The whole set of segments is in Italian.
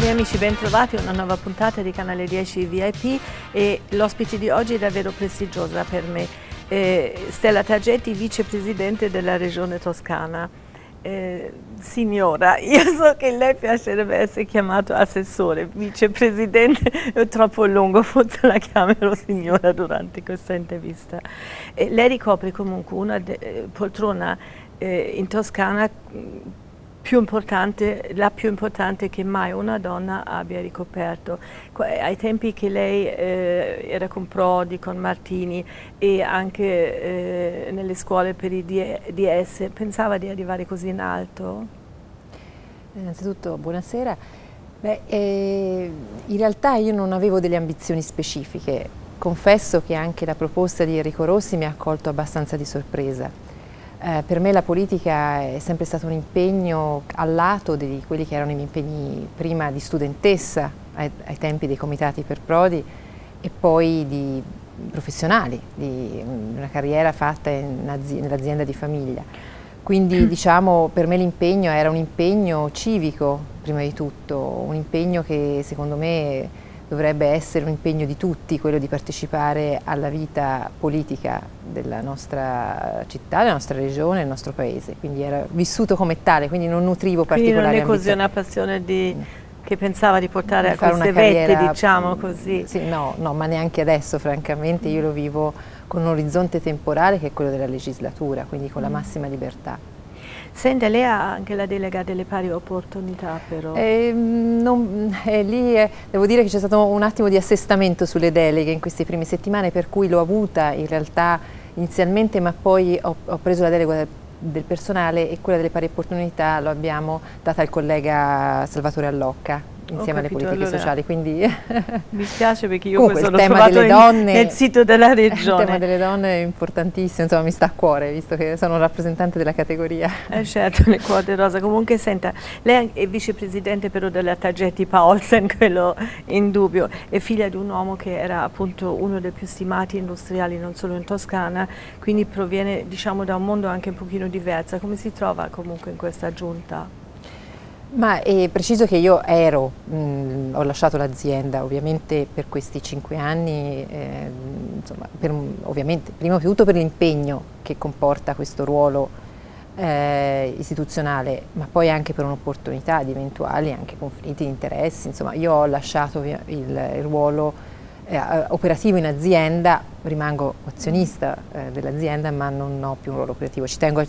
miei amici, ben trovati a una nuova puntata di Canale 10 VIP e l'ospite di oggi è davvero prestigiosa per me, Stella Taggetti, vicepresidente della Regione Toscana. Signora, io so che lei piacerebbe essere chiamato assessore, vicepresidente è troppo lungo, forse la chiamerò signora durante questa intervista. Lei ricopre comunque una poltrona in Toscana la più importante che mai una donna abbia ricoperto. Ai tempi che lei era con Prodi, con Martini e anche nelle scuole per i DS, pensava di arrivare così in alto? Innanzitutto buonasera. In realtà io non avevo delle ambizioni specifiche. Confesso che anche la proposta di Enrico Rossi mi ha colto abbastanza di sorpresa. Per me la politica è sempre stato un impegno al lato di quelli che erano i miei impegni prima di studentessa ai tempi dei comitati per Prodi e poi di professionali, di una carriera fatta nell'azienda di famiglia. Quindi diciamo per me l'impegno era un impegno civico prima di tutto, un impegno che secondo me dovrebbe essere un impegno di tutti, quello di partecipare alla vita politica della nostra città, della nostra regione, del nostro paese. Quindi era vissuto come tale, quindi non nutrivo particolari ambizioni. Quindi non è così una passione che pensava di portare a queste vette, diciamo così? Sì, no, ma neanche adesso francamente, io lo vivo con un orizzonte temporale che è quello della legislatura, quindi con la massima libertà. Senta, lei ha anche la delega delle pari opportunità però? Devo dire che c'è stato un attimo di assestamento sulle deleghe in queste prime settimane, per cui l'ho avuta in realtà inizialmente, ma poi ho preso la delega del personale e quella delle pari opportunità l'ho abbiamo data al collega Salvatore Allocca insieme alle politiche sociali, quindi mi spiace perché io comunque, questo l'ho trovato nel sito della regione. Il tema delle donne è importantissimo, insomma mi sta a cuore visto che sono rappresentante della categoria. Certo, le quote rosa. Comunque senta, lei è vicepresidente però della Taggetti Paulsen, quello indubbio, è figlia di un uomo che era appunto uno dei più stimati industriali non solo in Toscana, quindi proviene diciamo da un mondo anche un pochino diverso. Come si trova comunque in questa giunta? Ma è preciso che io ho lasciato l'azienda ovviamente per questi 5 anni, insomma, ovviamente prima di tutto per l'impegno che comporta questo ruolo istituzionale, ma poi anche per un'opportunità di eventuali anche conflitti di interessi. Insomma, io ho lasciato il ruolo operativo in azienda, rimango azionista dell'azienda, ma non ho più un ruolo operativo. Ci tengo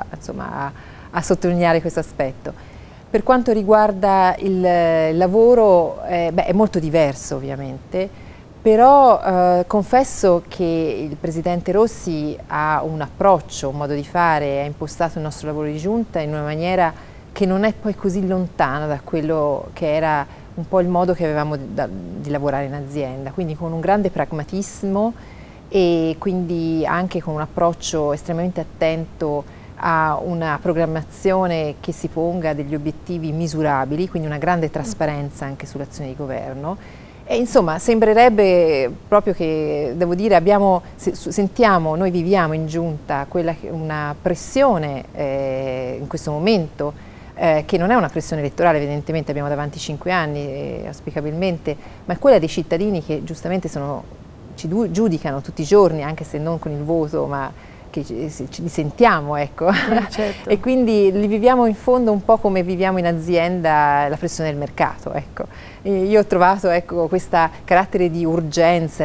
a sottolineare questo aspetto. Per quanto riguarda il lavoro, è molto diverso ovviamente, però confesso che il Presidente Rossi ha un approccio, un modo di fare, ha impostato il nostro lavoro di giunta in una maniera che non è poi così lontana da quello che era un po' il modo che avevamo di lavorare in azienda, quindi con un grande pragmatismo e quindi anche con un approccio estremamente attento a una programmazione che si ponga degli obiettivi misurabili, quindi una grande trasparenza anche sull'azione di governo. E insomma sembrerebbe proprio che, devo dire, sentiamo, noi viviamo in giunta una pressione in questo momento che non è una pressione elettorale, evidentemente abbiamo davanti 5 anni auspicabilmente, ma è quella dei cittadini che giustamente ci giudicano tutti i giorni, anche se non con il voto, ma che ci sentiamo, ecco. Certo. E quindi li viviamo in fondo un po' come viviamo in azienda la pressione del mercato, ecco. Io ho trovato questo carattere di urgenza,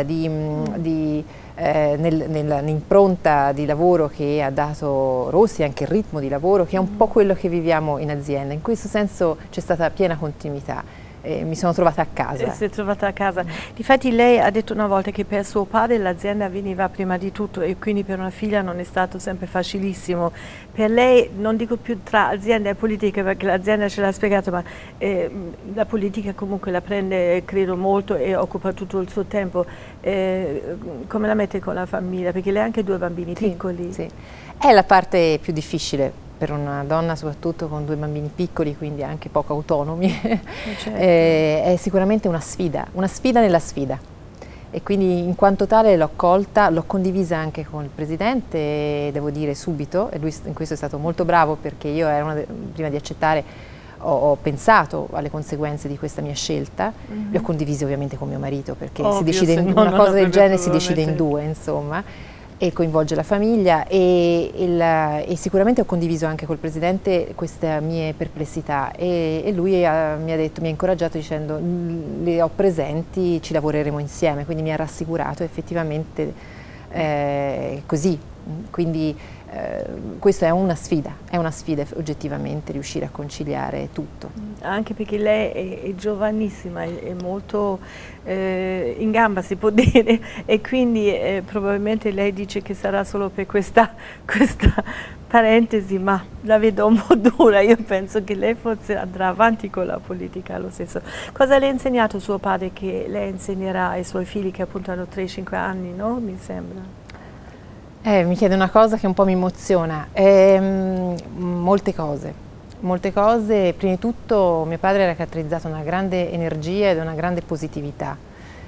nell'impronta di lavoro che ha dato Rossi, anche il ritmo di lavoro, che è un po' quello che viviamo in azienda. In questo senso c'è stata piena continuità. Mi sono trovata a casa. Si è trovata a casa. Difatti lei ha detto una volta che per suo padre l'azienda veniva prima di tutto e quindi per una figlia non è stato sempre facilissimo. Per lei, non dico più tra azienda e politica perché l'azienda ce l'ha spiegato, ma la politica comunque la prende credo molto e occupa tutto il suo tempo. Come la mette con la famiglia? Perché lei ha anche 2 bambini piccoli. Sì. È la parte più difficile per una donna, soprattutto con 2 bambini piccoli, quindi anche poco autonomi. Certo. È sicuramente una sfida nella sfida. E quindi in quanto tale l'ho colta, l'ho condivisa anche con il Presidente, devo dire subito, e lui in questo è stato molto bravo perché io prima di accettare ho pensato alle conseguenze di questa mia scelta, le ho condivise ovviamente con mio marito, perché si decide una cosa del genere si decide in due, insomma, e coinvolge la famiglia, e sicuramente ho condiviso anche col Presidente queste mie perplessità, e lui mi ha incoraggiato dicendo: le ho presenti, ci lavoreremo insieme, quindi mi ha rassicurato effettivamente così, quindi questa è una sfida oggettivamente riuscire a conciliare tutto. Anche perché lei è giovanissima, è molto in gamba, si può dire, e quindi probabilmente lei dice che sarà solo per questa parentesi, ma la vedo un po' dura. Io penso che lei forse andrà avanti con la politica lo stesso. Cosa le ha insegnato suo padre che lei insegnerà ai suoi figli, che appunto hanno 3-5 anni, no? Mi sembra. Mi chiede una cosa che un po' mi emoziona, molte cose. Prima di tutto mio padre era caratterizzato da una grande energia e da una grande positività,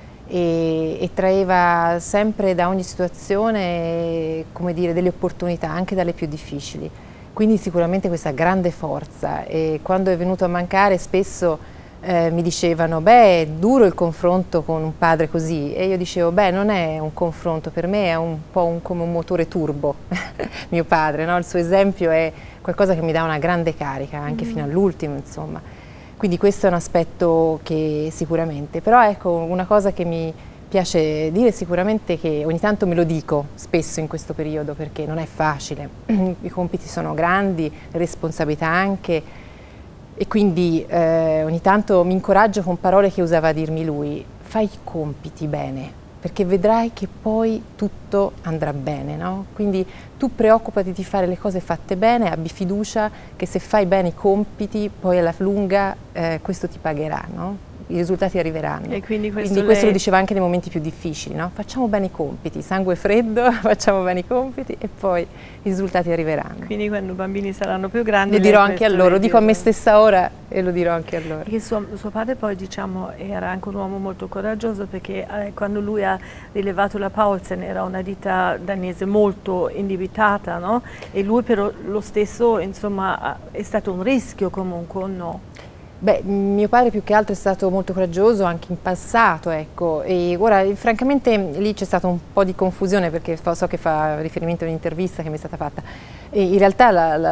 e traeva sempre da ogni situazione, come dire, delle opportunità, anche dalle più difficili, quindi sicuramente questa grande forza. E quando è venuto a mancare spesso mi dicevano: beh, è duro il confronto con un padre così, e io dicevo: beh, non è un confronto, per me è un po' come un motore turbo mio padre, no? Il suo esempio è qualcosa che mi dà una grande carica, anche fino all'ultimo, insomma. Quindi questo è un aspetto che sicuramente, però ecco, una cosa che mi piace dire sicuramente, che ogni tanto me lo dico spesso in questo periodo, perché non è facile, i compiti sono grandi, le responsabilità anche, e quindi ogni tanto mi incoraggio con parole che usava a dirmi lui: fai i compiti bene, perché vedrai che poi tutto andrà bene, no? Quindi tu preoccupati di fare le cose fatte bene, abbi fiducia che se fai bene i compiti poi alla lunga questo ti pagherà, no? I risultati arriveranno. E quindi questo lo diceva anche nei momenti più difficili, no? Facciamo bene i compiti, sangue freddo, facciamo bene i compiti e poi i risultati arriveranno. Quindi quando i bambini saranno più grandi... Lo dirò anche a loro, lo dico a me stessa ora e lo dirò anche a loro. Perché suo padre poi, diciamo, era anche un uomo molto coraggioso, perché quando lui ha rilevato la Paulsen era una ditta danese molto indebitata, no? E lui però lo stesso, insomma, è stato un rischio comunque, o no? Beh, mio padre più che altro è stato molto coraggioso anche in passato, ecco, e ora francamente lì c'è stata un po' di confusione, perché so che fa riferimento a un'intervista che mi è stata fatta, e in realtà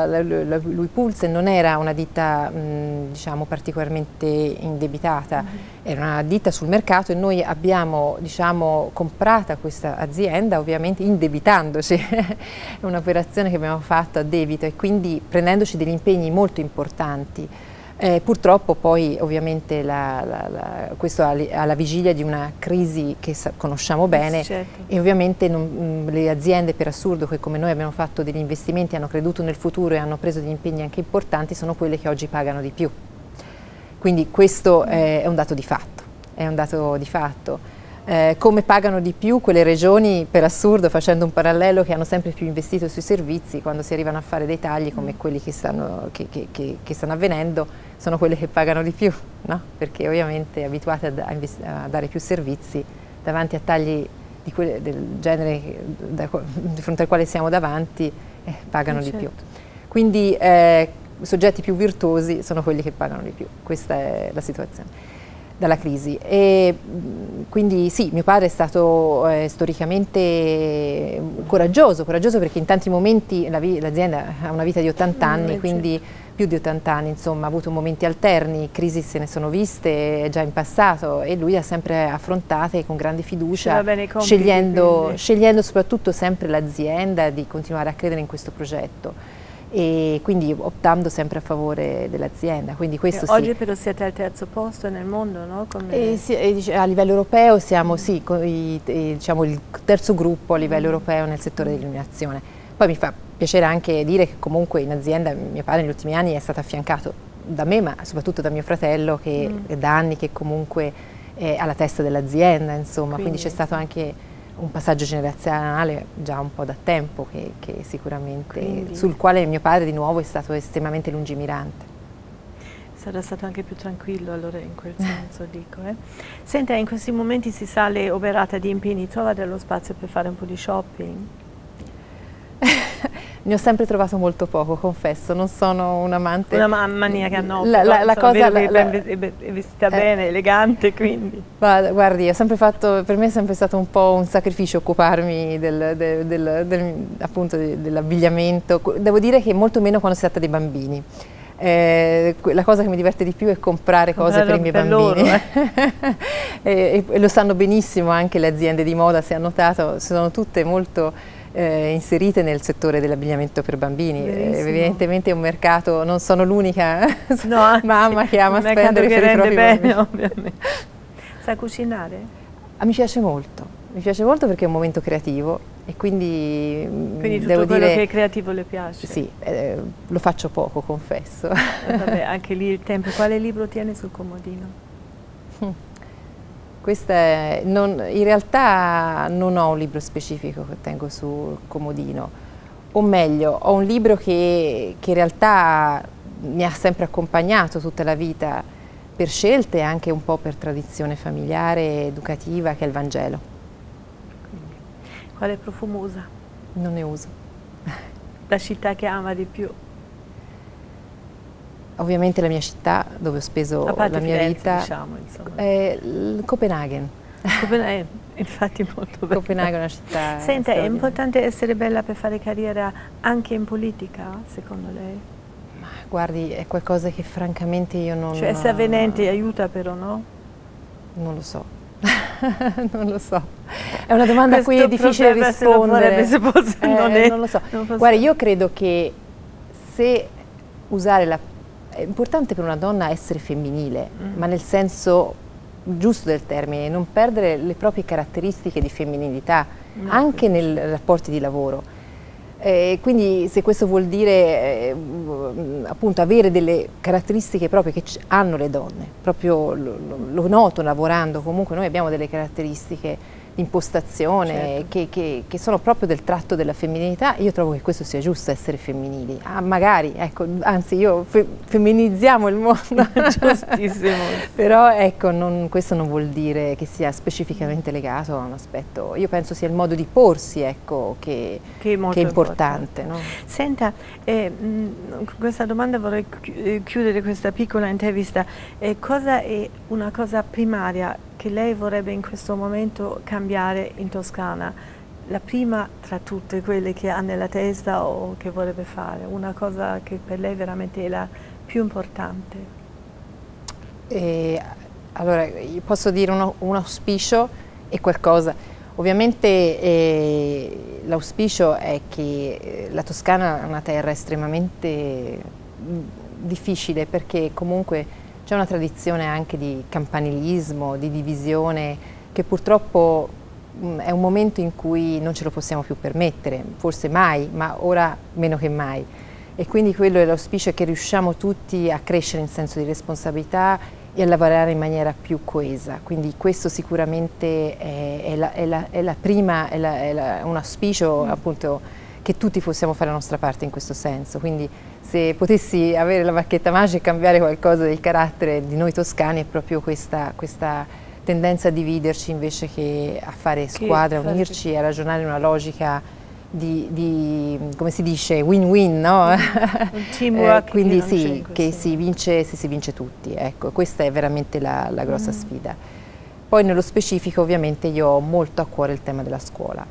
Louis Poulsen non era una ditta diciamo particolarmente indebitata, era una ditta sul mercato, e noi abbiamo, diciamo, comprata questa azienda ovviamente indebitandoci, è un'operazione che abbiamo fatto a debito e quindi prendendoci degli impegni molto importanti. Purtroppo poi ovviamente questo alla vigilia di una crisi che conosciamo bene, certo. E ovviamente le aziende, per assurdo, che come noi abbiamo fatto degli investimenti, hanno creduto nel futuro e hanno preso degli impegni anche importanti, sono quelle che oggi pagano di più. Quindi questo è un dato di fatto, è un dato di fatto. Come pagano di più quelle regioni, per assurdo, facendo un parallelo, che hanno sempre più investito sui servizi, quando si arrivano a fare dei tagli come quelli che stanno avvenendo, sono quelle che pagano di più, no? Perché ovviamente abituate a dare più servizi davanti a tagli del genere di fronte al quale siamo davanti, pagano di più. Quindi soggetti più virtuosi sono quelli che pagano di più, questa è la situazione dalla crisi. E quindi sì, mio padre è stato storicamente coraggioso perché in tanti momenti l'azienda ha una vita di 80 anni, quindi più di 80 anni, insomma, ha avuto momenti alterni, crisi se ne sono viste già in passato, e lui ha sempre affrontate con grande fiducia, scegliendo soprattutto sempre l'azienda di continuare a credere in questo progetto, e quindi optando sempre a favore dell'azienda. Oggi però siete al terzo posto nel mondo, no? A livello europeo siamo diciamo, il terzo gruppo a livello europeo nel settore dell'illuminazione. Poi mi fa piacere anche dire che comunque in azienda mio padre negli ultimi anni è stato affiancato da me, ma soprattutto da mio fratello, che è da anni che comunque è alla testa dell'azienda, insomma, quindi c'è stato anche un passaggio generazionale già un po' da tempo che sicuramente sul quale mio padre di nuovo è stato estremamente lungimirante. Sarà stato anche più tranquillo allora in quel senso, dico. Senta, in questi momenti si sale oberata di impegni, trova dello spazio per fare un po' di shopping? Ne ho sempre trovato molto poco, confesso, non sono un amante. Una maniaca no, la cosa è vestita bene, elegante, quindi. Guardi, per me è sempre stato un po' un sacrificio occuparmi appunto dell'abbigliamento. Devo dire che molto meno quando si tratta dei bambini. La cosa che mi diverte di più è comprare cose per i miei bambini loro, e lo sanno benissimo anche le aziende di moda, se hanno notato, sono tutte molto inserite nel settore dell'abbigliamento per bambini. Evidentemente è un mercato, non sono l'unica mamma che ama spendere per i propri bambini. Ovviamente. Sa cucinare? Mi piace molto perché è un momento creativo e quindi tutto devo quello dire, che è creativo le piace? Sì, lo faccio poco, confesso. Vabbè, anche lì il tempo. Quale libro tiene sul comodino? In realtà non ho un libro specifico che tengo sul comodino, o meglio, ho un libro che in realtà mi ha sempre accompagnato tutta la vita per scelte e anche un po' per tradizione familiare e educativa, che è il Vangelo. Quale profumo usa? Non ne uso. La città che ama di più? Ovviamente la mia città, dove ho speso la mia vita, diciamo, è Copenaghen. Copenaghen, infatti molto bella. Copenaghen è una città. Senta, è importante essere bella per fare carriera anche in politica, secondo lei? Ma guardi, è qualcosa che francamente io non... Cioè essere avvenente aiuta però, no? Non lo so. Non lo so. È una domanda a cui è difficile rispondere. Non lo so. Guarda, io credo che se usare è importante per una donna essere femminile, ma nel senso giusto del termine, non perdere le proprie caratteristiche di femminilità, anche nei rapporti di lavoro. Quindi se questo vuol dire appunto avere delle caratteristiche proprie che hanno le donne, proprio lo noto lavorando, comunque noi abbiamo delle caratteristiche di impostazione, certo, che sono proprio del tratto della femminilità. Io trovo che questo sia giusto, essere femminili. Magari, ecco, anzi femminizziamo il mondo. Giustissimo. Però ecco, questo non vuol dire che sia specificamente legato a un aspetto. Io penso sia il modo di porsi, ecco, che è importante. No? Senta, con questa domanda vorrei chiudere questa piccola intervista. Cosa è una cosa primaria che lei vorrebbe in questo momento cambiare in Toscana? La prima tra tutte quelle che ha nella testa o che vorrebbe fare, una cosa che per lei veramente è la più importante? Allora, io posso dire un auspicio e qualcosa. Ovviamente l'auspicio è che la Toscana è una terra estremamente difficile, perché comunque c'è una tradizione anche di campanilismo, di divisione, che purtroppo è un momento in cui non ce lo possiamo più permettere, forse mai, ma ora meno che mai. E quindi quello è l'auspicio, che riusciamo tutti a crescere in senso di responsabilità e a lavorare in maniera più coesa. Quindi questo sicuramente è un auspicio, appunto, che tutti possiamo fare la nostra parte in questo senso. Quindi se potessi avere la bacchetta magica e cambiare qualcosa del carattere di noi toscani, è proprio questa tendenza a dividerci invece che a fare squadra, a unirci e a ragionare in una logica di come si dice, win-win, no? Un teamwork. Quindi sì, che si vince se si vince tutti, ecco, questa è veramente la grossa sfida. Poi nello specifico ovviamente io ho molto a cuore il tema della scuola,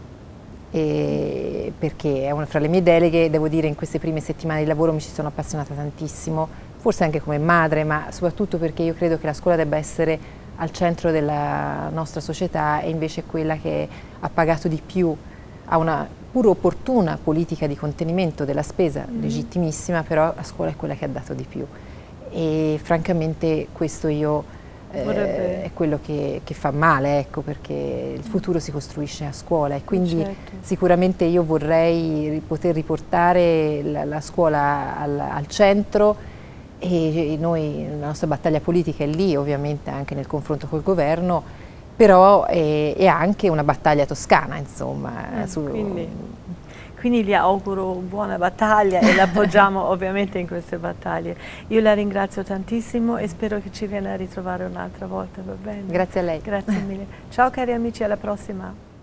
perché è una fra le mie deleghe. Devo dire, in queste prime settimane di lavoro mi ci sono appassionata tantissimo, forse anche come madre, ma soprattutto perché io credo che la scuola debba essere al centro della nostra società, e invece è quella che ha pagato di più a una pur opportuna politica di contenimento della spesa, legittimissima, però la scuola è quella che ha dato di più, e francamente questo è quello che fa male, ecco, perché il futuro si costruisce a scuola, e quindi sicuramente io vorrei poter riportare la scuola al centro, e noi, la nostra battaglia politica è lì, ovviamente anche nel confronto col governo, però è anche una battaglia toscana, insomma. Quindi gli auguro buona battaglia e l'appoggiamo ovviamente in queste battaglie. Io la ringrazio tantissimo e spero che ci viene a ritrovare un'altra volta, va bene? Grazie a lei. Grazie mille. Ciao cari amici, alla prossima.